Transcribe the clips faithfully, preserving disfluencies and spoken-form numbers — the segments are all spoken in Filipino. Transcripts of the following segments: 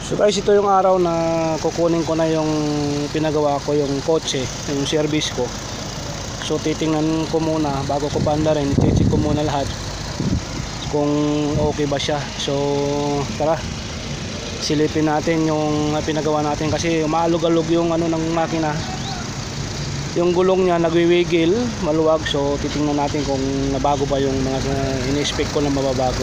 So guys, ito yung araw na kukunin ko na yung pinagawa ko, yung kotse, yung service ko. So titingnan ko muna bago ko paanda rin, check ko muna lahat kung okay ba siya. So tara, silipin natin yung pinagawa natin kasi maalog-alog yung ano ng makina. Yung gulong niya nagwiwigil, maluwag. So titingnan natin kung nabago ba yung mga uh, ini-expect ko na mababago.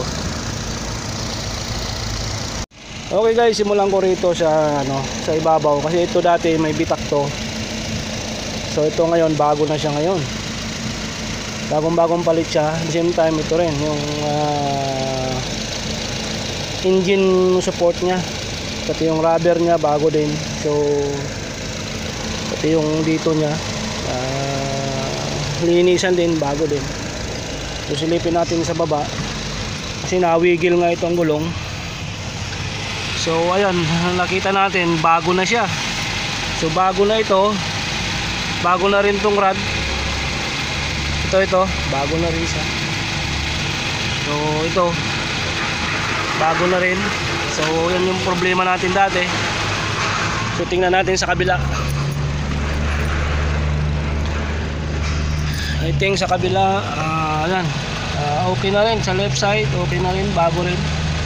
Okay guys, simulan ko rito sa ano, sa ibabaw kasi ito dati may bitak to. So ito ngayon bago na siya ngayon. Bagong-bagong palit siya. At the same time ito rin yung uh, engine support niya. Pati yung rubber niya bago din. So pati yung dito niya uh, linisan din, bago din. So silipin natin sa baba kasi nawigil nga itong gulong. So ayan, nakita natin bago na siya. So bago na ito. Bago na rin tong rod. Ito ito, bago na rin siya. So ito bago na rin. So yan yung problema natin dati. So tingnan natin sa kabila. I think sa kabila uh, ayan, uh, okay na rin sa left side, okay na rin, bago rin.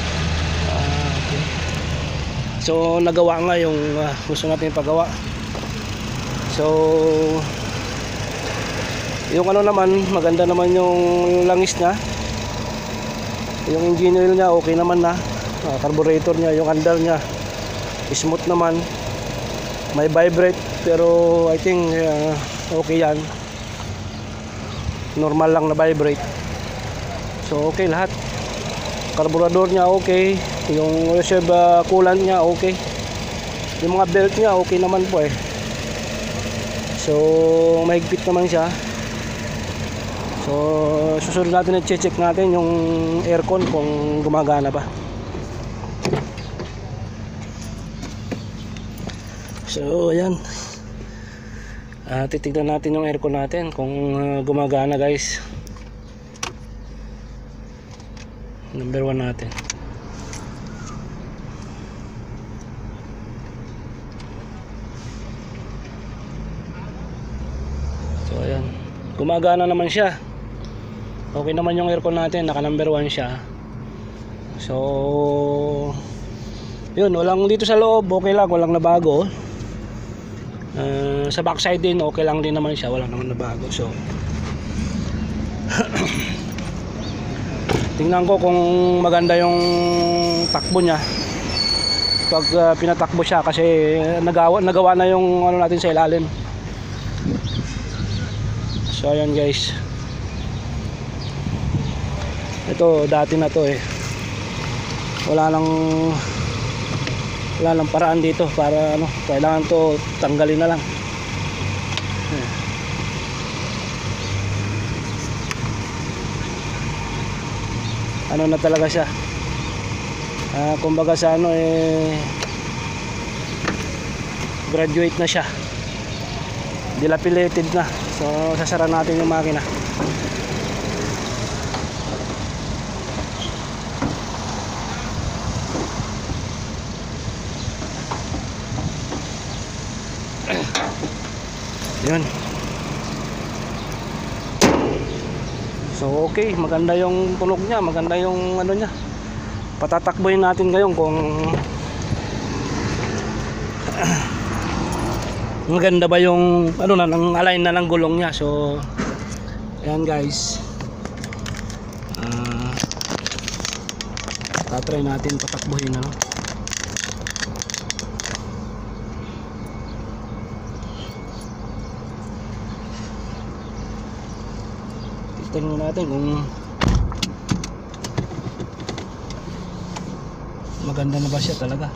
So nagawa nga yung uh, gusto natin pagawa. So yung ano naman, maganda naman yung langis niya. Yung engine oil niya okay naman na. uh, Carburetor niya, yung under niya smooth naman. May vibrate pero I think uh, okay yan. Normal lang na vibrate. So okay lahat. Carburetor niya okay. Yung reserve uh, coolant niya okay. Yung mga belt niya okay naman po eh. So mahigpit naman siya. So susunod natin, i-check natin yung aircon kung gumagana pa. So ayan, uh, titignan natin yung aircon natin kung uh, gumagana guys. Number one natin. So ayan, gumagana naman siya. Okay naman yung aircon natin, naka number one siya. So yun, walang dito sa loob, okay lang, walang nabago. uh, Sa backside din, okay lang din naman siya, walang naman nabago. So tingnan ko kung maganda yung takbo niya pag uh, pinatakbo siya kasi nagawa, nagawa na yung ano natin sa ilalim. So ayan guys, ito dati na to eh, wala lang wala lang paraan dito para ano, kailangan to tanggalin na lang. Ano na talaga siya, uh, kumbaga sa ano eh, graduate na siya, dilapidated na. So sasara natin yung makina. Yun. So okay, maganda yung tunog niya, maganda yung ano niya. Patatakbuhin natin ngayon kung maganda ba yung ano na, ng align na ng gulong niya. So ayan guys, uh, tatry natin patakbuhin ano. Tingnan natin kung maganda na ba siya talaga.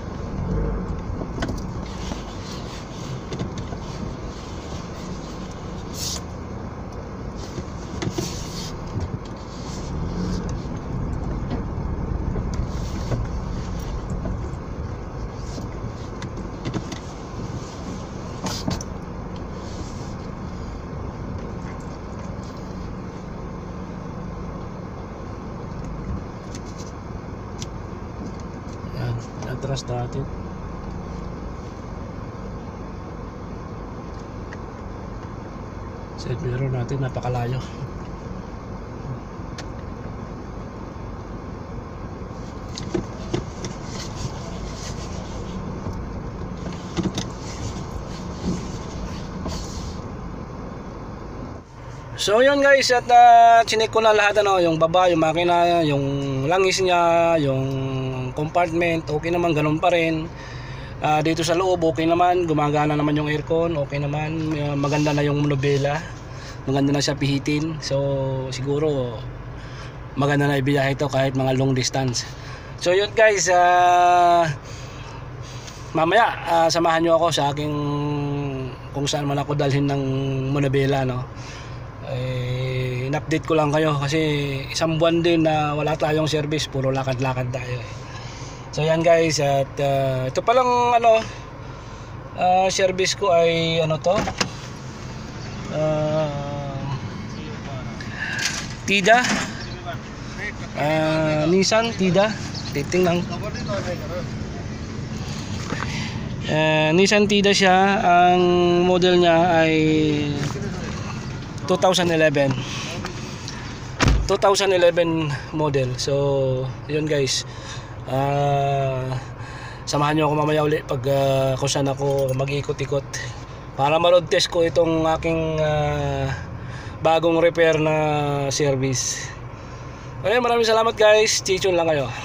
Atras natin. Side mirror natin napakalayo. So yun guys, at uh, chinek ko na lahat, ano, yung baba, yung makina, yung langis niya, yung compartment, okay naman, ganun pa rin. Uh, dito sa loob, okay naman, gumagana naman yung aircon, okay naman, uh, maganda na yung manubela, maganda na siya pihitin. So siguro maganda na ibiyahe ito kahit mga long distance. So yun guys, uh, mamaya uh, samahan nyo ako sa aking kung saan man ako dalhin ng manubela, no. Eh, in-update ko lang kayo kasi isang buwan din na wala tayong service, puro lakad-lakad tayo eh. So yan guys, at uh, ito palang ano, uh, service ko ay ano to, uh, Tida, uh, Nissan Tida, titingnan. Uh, Nissan Tida siya, ang model niya ay twenty eleven model. So yun guys, uh, samahan nyo ako mamaya uli pag uh, kung saan ako mag-ikot-ikot para ma-road test ko itong aking uh, bagong repair na service. Okay, maraming salamat guys, stay tuned lang kayo.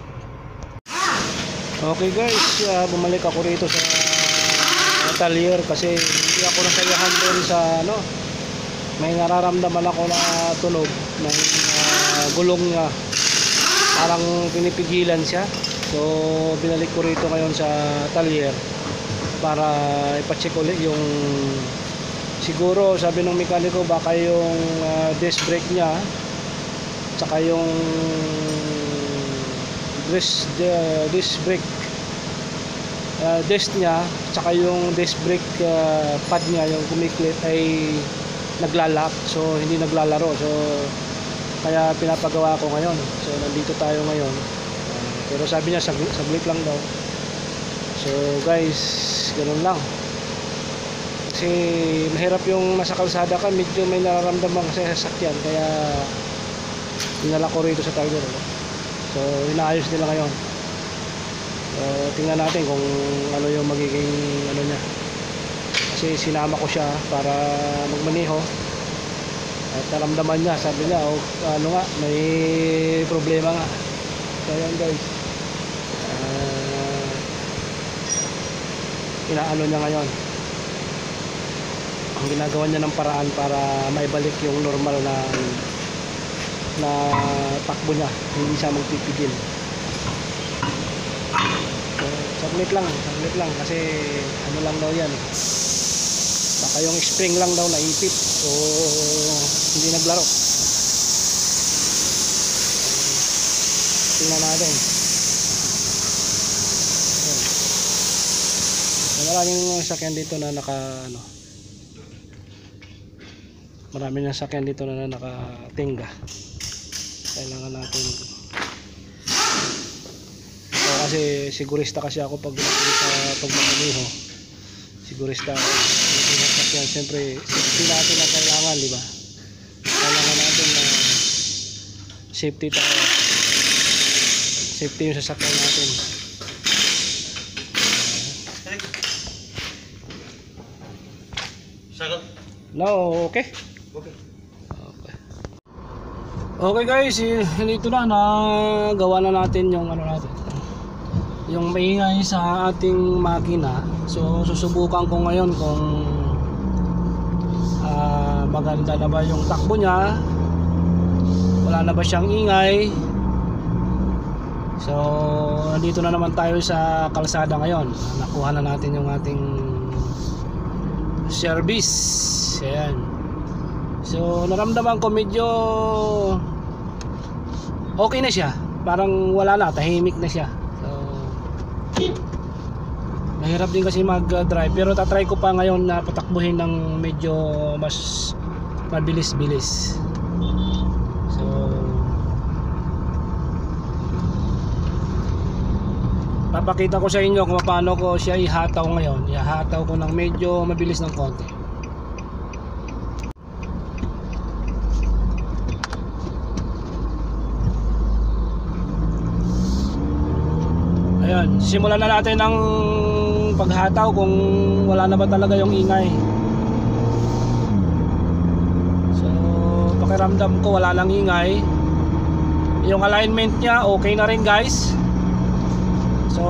Okay guys, uh, bumalik ako rito sa atelier kasi hindi ako nasayahan doon sa ano, may nararamdaman ako na tunog ng uh, gulong niya, parang pinipigilan siya. So binalik ko rito ngayon sa atelier para ipacheck ulit yung, siguro sabi ng mekaniko baka yung uh, disc brake niya tsaka yung disc, uh, disc brake uh, disc niya tsaka yung disc brake uh, pad niya, yung kumiklit ay naglalak, so hindi naglalaro. So kaya pinapagawa ko ngayon. So nandito tayo ngayon, uh, pero sabi niya saglit, saglit lang daw. So guys, ganun lang kasi mahirap yung nasa kalsada ka, medyo may nararamdaman sa sasakyan, kaya dinala ko rito sa Tiger. So inaayos nila ngayon. So tingnan natin kung ano yung magiging ano niya, kasi sinama ko siya para magmaneho at naramdaman niya, sabi niya oh, ano nga, may problema nga. So yan guys, uh, inaano niya ngayon, ang ginagawa niya ng paraan para maibalik yung normal na na takbo niya, hindi siya magpipigil. So, saglit lang, saglit lang kasi ano lang daw yan, baka yung spring lang daw naipit, so hindi naglaro. Tingnan natin. So, maraming sakyan dito na naka ano, maraming sakyan dito na nakatingga. Kailangan natin, so, kasi sigurista kasi ako pag sa pagmamaneho, sigurista ako. Yan, siyempre safety natin ang kailangan, di ba? Kailangan natin na safety tayo, safety yung sasakyan natin. No, okay? Okay. Okay. Okay guys, dito na nagawa na natin yung ano natin, yung maingay sa ating makina. So susubukan ko ngayon kung uh, maganda na ba yung takbo niya, wala na ba siyang ingay. So nandito na naman tayo sa kalsada ngayon, nakuha na natin yung ating service. Ayan. So naramdaman ko medyo okay na siya, parang wala na, tahimik na siya. So mahirap din kasi mag drive, pero tatry ko pa ngayon na patakbuhin ng medyo mas mabilis-bilis. So papakita ko sa inyo kung paano ko siya ihataw ngayon. Ihataw ko ng medyo mabilis ng konti. Ayan, simulan na natin ng paghataw kung wala na ba talaga yung ingay. So pakiramdam ko wala nang ingay. Yung alignment niya okay na rin guys. So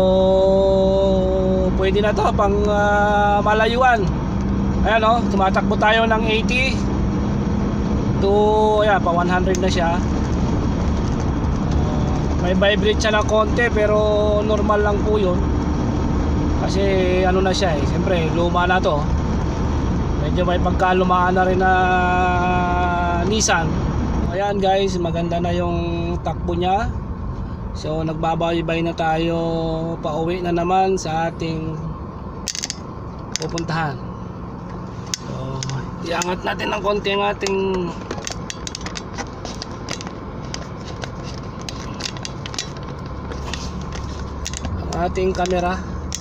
pwede na to pang uh, malayuan. Ayan o, tumatakbo tayo ng eighty to, ayan, pa one hundred na siya. uh, May vibrate siya ng konti pero normal lang po yun. Kasi ano na siya eh, siyempre luma na to. Medyo may pagkalumaan na rin na Nissan. Ayan guys, maganda na yung takbo niya. So nagbabaybay na tayo, pauwi na naman sa ating pupuntahan. So iangat natin ng konti ang ating ang ating camera.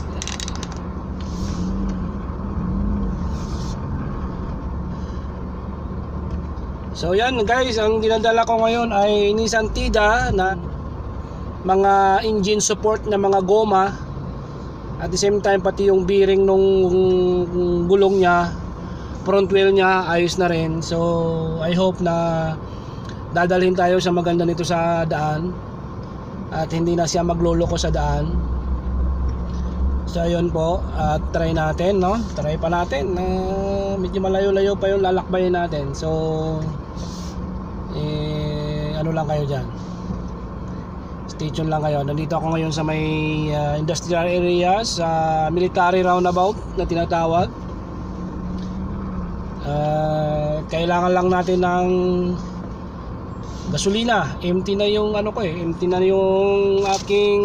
So yan guys, ang dinadala ko ngayon ay Nissan Tida na mga engine support na mga goma. At the same time pati yung bearing nung gulong niya, front wheel niya ayos na rin. So I hope na dadalhin tayo sa maganda nito sa daan at hindi na siya magloloko sa daan. So ayun po, at uh, try natin, no? Try pa natin. Uh, medyo malayo-layo pa yung lalakbayin natin. So eh, ano lang kayo dyan, stay tuned lang kayo. Nandito ako ngayon sa may uh, industrial area, sa military roundabout na tinatawag. Uh, kailangan lang natin ng gasolina. Empty na yung ano ko eh, empty na yung aking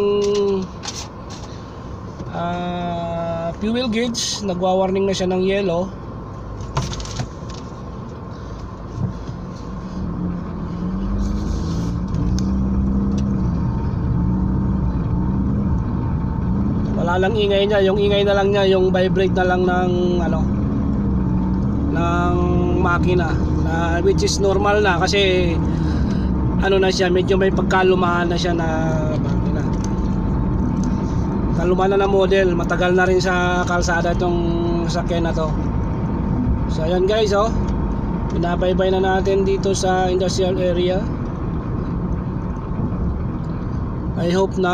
uh, fuel gauge. Nagwa-warning na siya ng yellow. Wala lang ingay niya, yung ingay na lang niya, yung vibrate na lang ng ano, ng makina, na which is normal na kasi ano na siya, medyo may pagkalumaan na siya na makina. Kalumaan na na model, matagal na rin sa kalsada itong sasakyan na to. So ayan guys, oh, binabaybay na natin dito sa industrial area. I hope na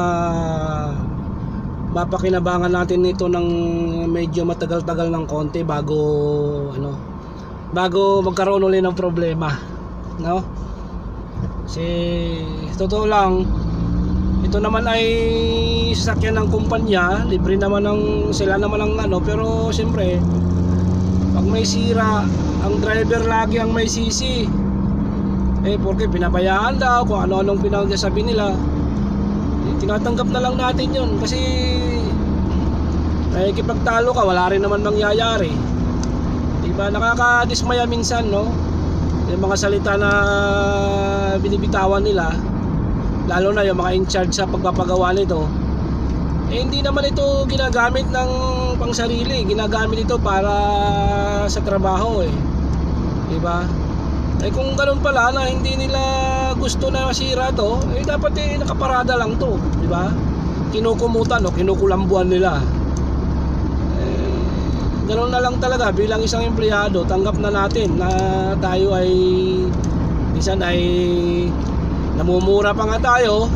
mapakinabangan natin ito ng medyo matagal-tagal ng konti bago ano, bago magkaroon ulit ng problema, no? Kasi totoo lang, ito naman ay sasakyan ng kumpanya, libre naman ng sila naman ang ano, pero siyempre pag may sira, ang driver lagi ang may sisi. Eh porque pinabayaan daw kung ano-anong pinagsasabi nila. Tinatanggap na lang natin yun kasi nakikipagtalo ka, wala rin naman mangyayari, diba? Nakakadismaya minsan, no, yung mga salita na binibitawan nila, lalo na yung mga in charge sa pagpapagawa nito. Eh hindi naman ito ginagamit ng pangsarili, ginagamit ito para sa trabaho eh, diba? Eh kung ganun pala na hindi nila gusto na masira to, eh dapat eh nakaparada lang to, di ba? Kinukumutan o kinukulambuan nila. Eh, ganun na lang talaga bilang isang empleyado, tanggap na natin na tayo ay minsan ay namumura pa nga tayo.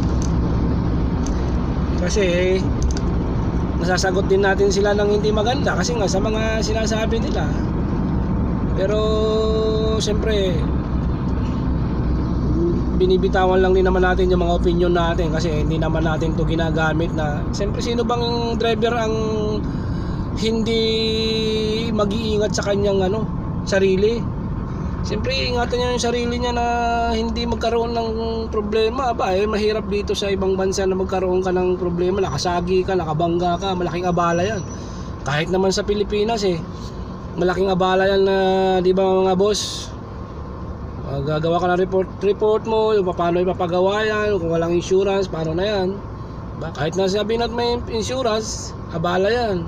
Kasi nasasagot din natin sila ng hindi maganda kasi nga sa mga sinasabi nila. Pero siyempre binibitawan lang din naman natin yung mga opinion natin kasi hindi naman natin to ginagamit na, siyempre sino bang driver ang hindi mag-iingat sa kanyang ano, sarili? Siyempre ingatan niya yung sarili niya na hindi magkaroon ng problema. Aba eh mahirap dito sa ibang bansa na magkaroon ka ng problema, nakasagi ka, nakabangga ka, malaking abala yan. Kahit naman sa Pilipinas eh malaking abala yan na, di ba mga boss? Uh, gagawa ka ng report, report mo, yung paano ipapagawa yan, kung walang insurance, paano na yan? Ba, kahit na sabihin natin may insurance, abala yan.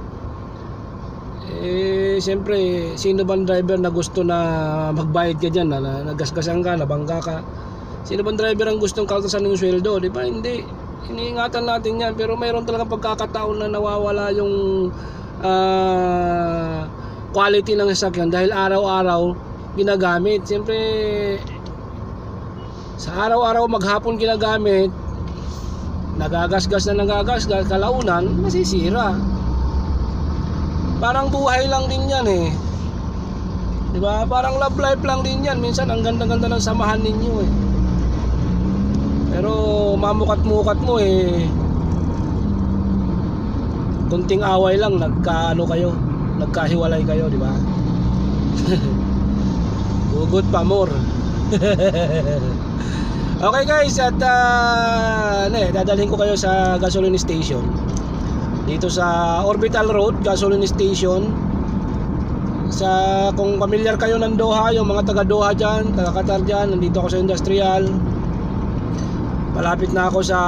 Eh, siyempre, sino bang driver na gusto na magbayad ka dyan, na, na nagasgasan ka, nabangga ka? Sino bang driver ang gustong kaltasan ng sweldo? Di ba? Hindi. iniingatan natin yan, pero mayroon talagang pagkakataon na nawawala yung uh, quality ng sasakyan dahil araw-araw ginagamit. Siyempre sa araw-araw maghapon ginagamit, nagagasgas na nagagasgas, kalaunan masisira. Parang buhay lang din yan eh, diba? Parang love life lang din yan. Minsan ang ganda-ganda ng samahan ninyo eh, pero mamukat-mukat mo eh, kunting away lang nagkaano kayo, nagkahiwalay kayo, di ba? Hugot pa more. Okay guys, at uh, ne, dadalhin ko kayo sa gasoline station dito sa Orbital Road gasoline station. Sa kung familiar kayo ng Doha, yung mga taga Doha dyan, taga Qatar dyan, nandito ako sa Industrial. Malapit na ako sa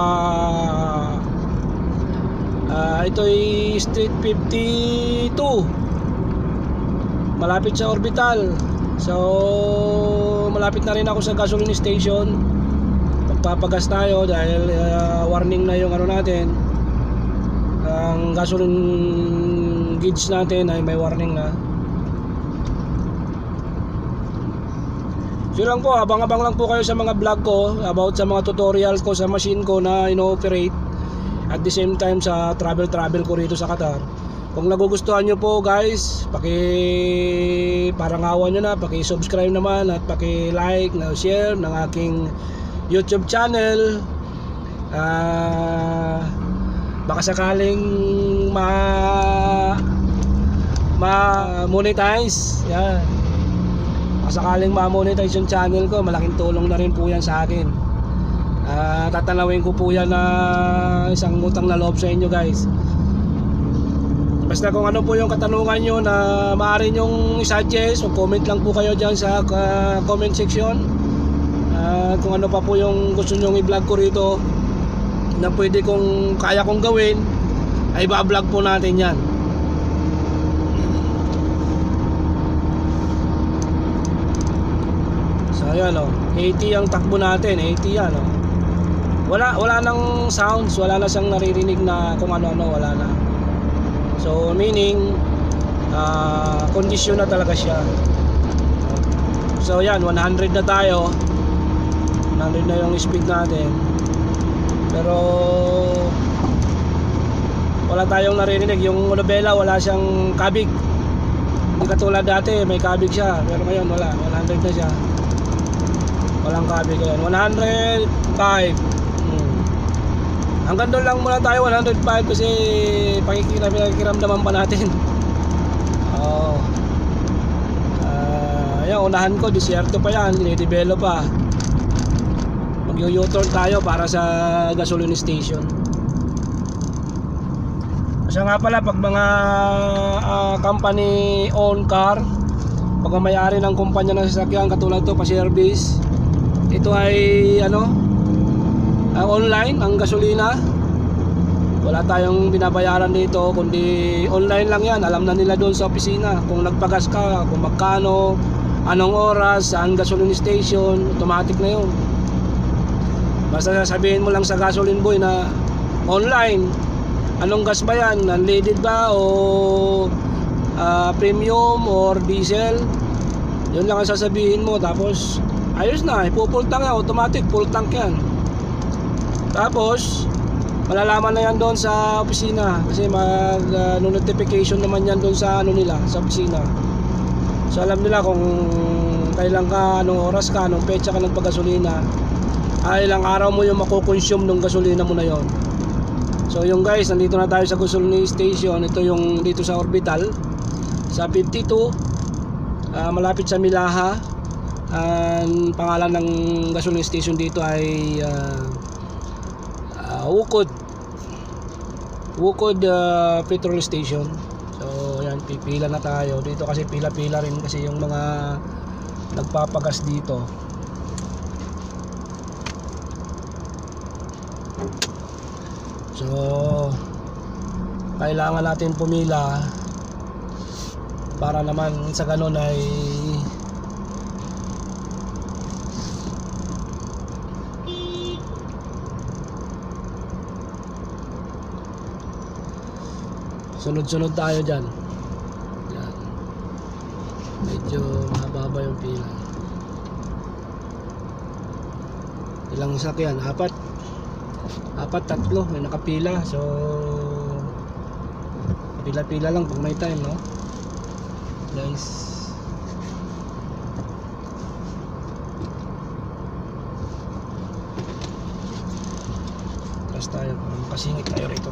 uh, ito ay Street fifty-two, malapit sa Orbital. So malapit na rin ako sa gasoline station. Magpapagas tayo dahil uh, warning na yung ano natin, ang gasoline gauge natin ay may warning na. So lang po, abang-abang lang po kayo sa mga vlog ko about sa mga tutorials ko sa machine ko na ino-operate, at the same time sa travel-travel ko rito sa Qatar. Kung nagugustuhan nyo po guys, paki parangawan nyo na, paki-subscribe naman at paki-like na share ng aking YouTube channel. uh, Baka sakaling ma ma monetize yan. Sakaling ma-monetize yung channel ko, malaking tulong na rin po yan sa akin. uh, Tatanawin ko po yan na isang utang na loob sa inyo guys. Basta kung ano po yung katanungan nyo na maaari nyong i-suggest, mag-comment lang po kayo dyan sa uh, comment section. uh, Kung ano pa po yung gusto nyong i-vlog ko rito na pwede kong, kaya kong gawin, ay ba-vlog po natin yan. So ayan o, eighty ang takbo natin, eighty yan o. Wala, wala nang sounds, wala na siyang naririnig na kung ano-ano, wala na. So meaning uh, kondisyon na talaga siya. So yan, one hundred na tayo, one hundred na yung speed natin, pero wala tayong naririnig. Yung Olobela wala siyang kabig, hindi katulad dati may kabig siya, pero ngayon wala, one hundred na siya, walang kabig. Ngayon one hundred five. hmm. Hanggang doon lang muna tayo, one hundred five, kasi pakikiram, pakikiramdaman pa natin. Oh. Uh, yan, unahan ko, disyerto pa yan, dinidevelop pa. Mag-u-turn tayo para sa gasoline station. Kasi nga pala, pag mga uh, company owned car, pag may-ari ng kumpanya ng sasakyan katulad to, pa-service, ito ay ano, uh, online ang gasolina. Wala tayong binabayaran dito, kundi online lang yan. Alam na nila doon sa opisina kung nagpagas ka, kung magkano, anong oras, saan gasoline station, automatic na yun. Basta sasabihin mo lang sa gasoline boy na online, anong gas ba yan, unleaded ba o uh, premium or diesel, yun lang ang sasabihin mo. Tapos ayos na, ipupull tank yan, automatic full tank yan. Tapos malalaman na yan doon sa opisina, kasi mag uh, notification naman yan doon sa ano nila, sa opisina. So alam nila kung kailan ka, anong oras ka, anong petsa ka nagpagasolina, ay ilang araw mo yung makukonsume ng gasolina mo na yon. So yung guys, nandito na tayo sa gasoline station. Ito yung dito sa Orbital, sa fifty-two, uh, malapit sa Milaha. Ang pangalan ng gasoline station dito ay uh, uh, Wukod Wukod uh, Petrol Station. So yan, pipila na tayo dito kasi pila-pila rin kasi yung mga nagpapagas dito. So kailangan natin pumila para naman sa ganun ay Sunod-sunod tayo dyan. Yan. Medyo mababa yung pila. Ilang sasakyan? Apat. Apat, tatlo. May nakapila. So pila-pila lang pag may time, no? Guys. Tayo para makasingit tayo rito.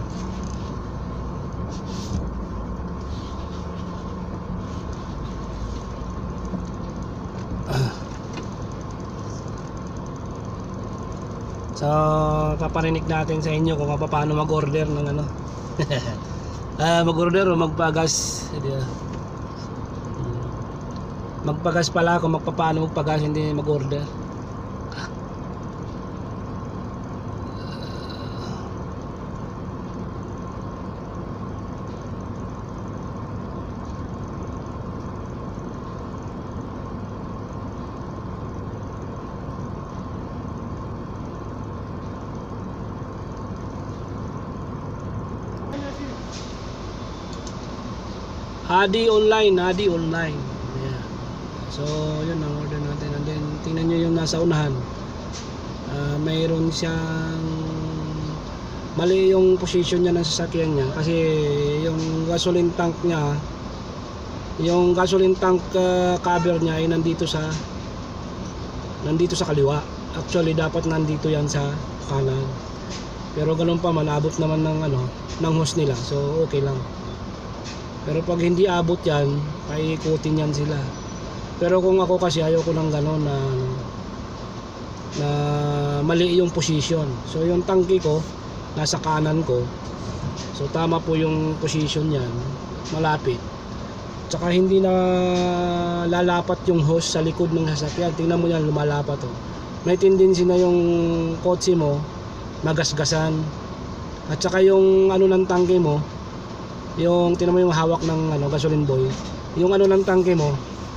Ah. So paparinig natin sa inyo kung paano mag-order ng ano. ah, mag-order o magpagas. Magpagas pala kung magpapaano magpagas, hindi mag-order. Adi online, Adi online. Yeah. So, yun ang order natin. And then, tingnan nyo yung nasa unahan. Uh, mayroon siyang mali yung position niya ng sasakyan niya. Kasi yung gasoline tank niya, yung gasoline tank uh, cover niya ay nandito sa nandito sa kaliwa. Actually, dapat nandito yan sa kanan. Pero ganun pa man, abot naman ng, ano, ng hose nila. So, okay lang. Pero pag hindi abot yan, paikutin yan sila. Pero kung ako kasi ayoko ng gano'n na, na mali yung position. So yung tangke ko, nasa kanan ko. So tama po yung position yan, malapit. Tsaka hindi na lalapat yung hose sa likod ng sasakyan. Tingnan mo yan, lumalapat oh. May tendency na yung kotse mo, magasgasan. At saka yung ano ng tangke mo, yung tinan mo yung hawak ng ano, gasoline boy, yung ano ng tangke mo,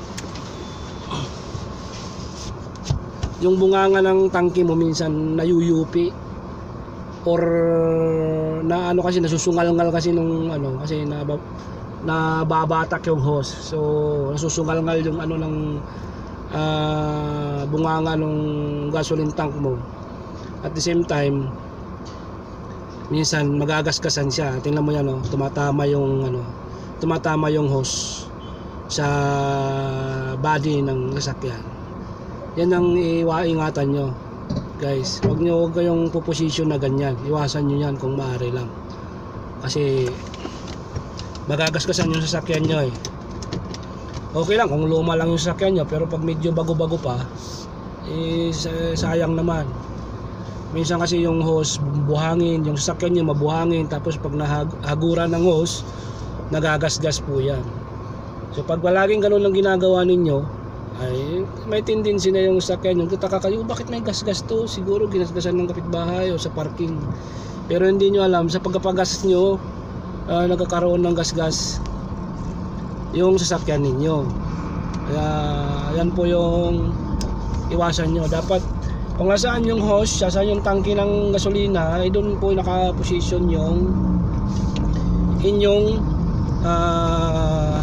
yung bunganga ng tangke mo minsan nayuyupi or na ano kasi nasusungal-ngal kasi nung ano kasi na nababatak yung hose. So nasusungal-ngal yung ano ng uh, bunganga ng gasoline tank mo. At the same time minsan magagasgasan siya. Tingnan mo yan oh, tumatama yung ano, tumatama yung hose sa body ng sasakyan. Yan ang iwaingatan nyo, guys. Huwag nyo huwag kayong puposisyon na ganyan. Iwasan nyo yan kung maaari lang. Kasi magagasgasan yung sasakyan nyo eh. Okay lang kung luma lang yung sasakyan nyo, pero pag medyo bago-bago pa, eh sayang naman. Minsan kasi yung hose buhangin, yung sasakyan niya mabuhangin, tapos pag nahaguran ng hose, nagagasgas po yan. So pag palaging ganun lang ginagawa ninyo, ay may tendency na yung sasakyan nyo, tataka kayo, bakit may gasgas to? Siguro ginasgasan ng kapitbahay o sa parking. Pero hindi nyo alam, sa pagkapagas nyo, uh, nagkakaroon ng gasgas yung sasakyan ninyo. Kaya yan po yung iwasan nyo. Dapat kung nasaan yung hose, saan yung tangke ng gasolina, ay doon po nakaposisyon yung inyong uh,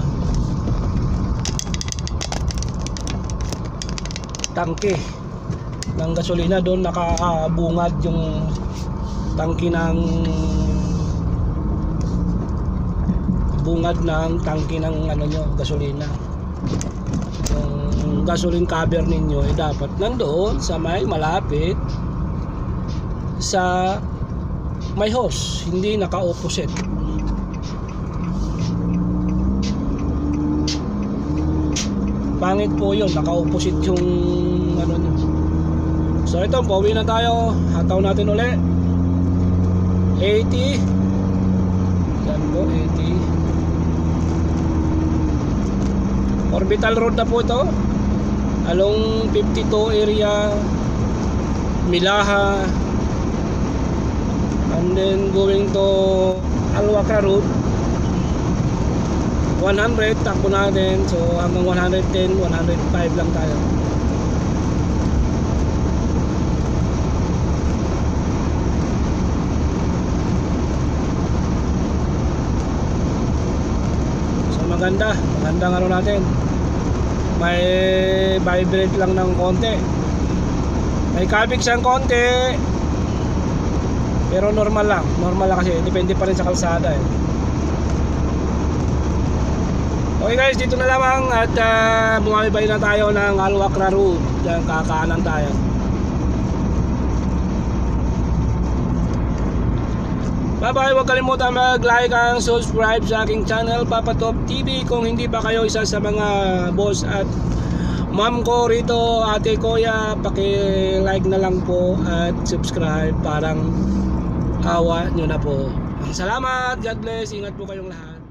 tangke ng gasolina. Doon nakabungad yung tangke ng bungad ng tangke ng ano nyo, gasolina. Yung gasoline cover ninyo ay dapat nandoon sa may malapit sa may hose, hindi naka-opposite. Pangit po yun, naka-opposite yung ano nyo. So ito, pauwi na tayo. Hataw natin uli eighty. Yan po, eighty. Orbital road na po ito, along fifty-two area, Milaha, and then going to Alwaka Road. One hundred takbo natin, so hanggang one ten, one oh five lang tayo. maganda. Magandang ano natin. May vibrate lang ng konti. May kabig siyang konti. Pero normal lang. Normal lang kasi. Depende pa rin sa kalsada eh. Okay guys, dito na lamang at uh, bumabay na tayo ng Alwakra Road. Diyan kakaanan tayo. Bye bye, huwag kalimutan mag-like and subscribe sa aking channel Papa Top T V. Kung hindi pa kayo isa sa mga boss at ma'am ko rito, ate, kuya, paki-like na lang po at subscribe. Parang awa nyo na po. Salamat, God bless, ingat po kayong lahat.